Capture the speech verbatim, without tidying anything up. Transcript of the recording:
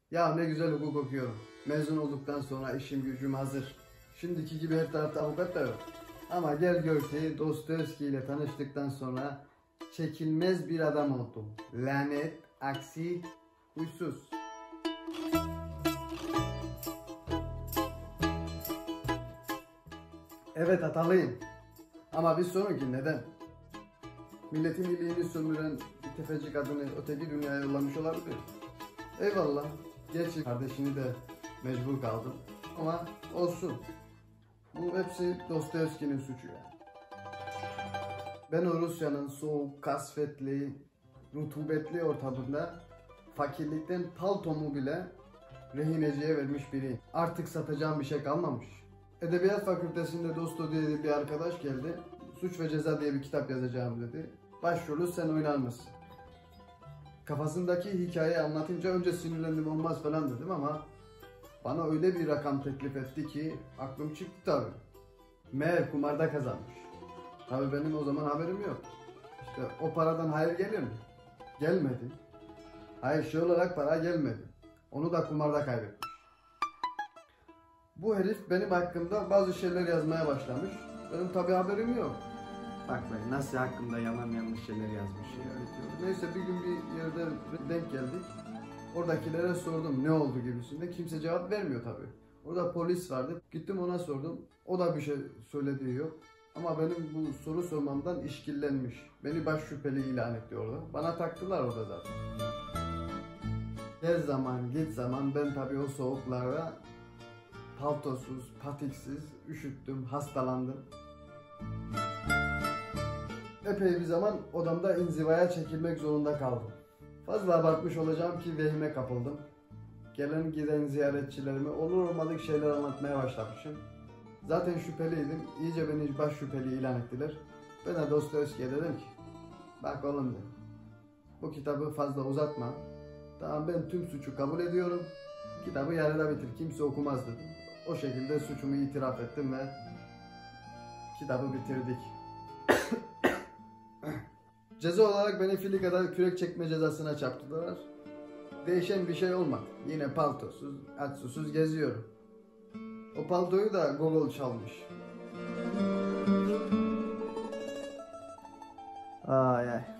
Ya ne güzel hukuk okuyorum. Mezun olduktan sonra işim gücüm hazır. Şimdiki gibi her tarafta avukat da yok. Ama gel gör ki Dostoyevski ile tanıştıktan sonra çekilmez bir adam oldum. Lanet, aksi, huysuz. Evet, hatalıyım. Ama bir sorun ki neden? Milletin iyiliğini sömüren bir tefeci kadını öteki dünyaya yollamış olabilir. Eyvallah. Gerçi kardeşini de mecbur kaldım. Ama olsun. Bu hepsi Dostoyevski'nin suçu yani. Ben o Rusya'nın soğuk, kasvetli, rutubetli ortamında fakirlikten paltomu bile rehineciye vermiş biriyim. Artık satacağım bir şey kalmamış. Edebiyat Fakültesinde Dosto diye bir arkadaş geldi. Suç ve Ceza diye bir kitap yazacağım dedi. Başrolü sen oynar mısın? Kafasındaki hikayeyi anlatınca önce sinirlendim, olmaz falan dedim ama bana öyle bir rakam teklif etti ki aklım çıktı tabii. Meğer kumarda kazanmış. Tabii benim o zaman haberim yok. İşte o paradan hayır gelir mi? Gelmedi. Hayır, şey olarak para gelmedi. Onu da kumarda kaybetmiş. Bu herif benim hakkımda bazı şeyler yazmaya başlamış. Benim tabii haberim yok. Bak ben nasıl hakkımda yalan yanlış şeyler yazmış ya. Neyse bir gün bir yerde denk geldik. Oradakilere sordum ne oldu gibisinde. Kimse cevap vermiyor tabii. Orada polis vardı. Gittim ona sordum. O da bir şey söylediği yok. Ama benim bu soru sormamdan işkillenmiş. Beni baş şüpheli ilan etti orada. Bana taktılar orada zaten. Gel zaman git zaman ben tabii o soğuklarda paltosuz, patiksiz, üşüttüm, hastalandım. Epey bir zaman odamda inzivaya çekilmek zorunda kaldım. Fazla abartmış olacağım ki vehime kapıldım. Gelen giden ziyaretçilerime olur olmadık şeyler anlatmaya başlamışım. Zaten şüpheliydim. İyice beni baş şüpheli ilan ettiler. Ben de Dostoyevski'ye dedim ki, bak oğlum dedim, bu kitabı fazla uzatma. Tamam, ben tüm suçu kabul ediyorum. Kitabı yarıda bitir, kimse okumaz dedim. O şekilde suçumu itiraf ettim ve kitabı bitirdik. Ceza olarak beni filikada kürek çekme cezasına çarptılar. Değişen bir şey olmadı. Yine paltosuz, aç susuz geziyorum. O paltoyu da Gogol çalmış. Ay ay.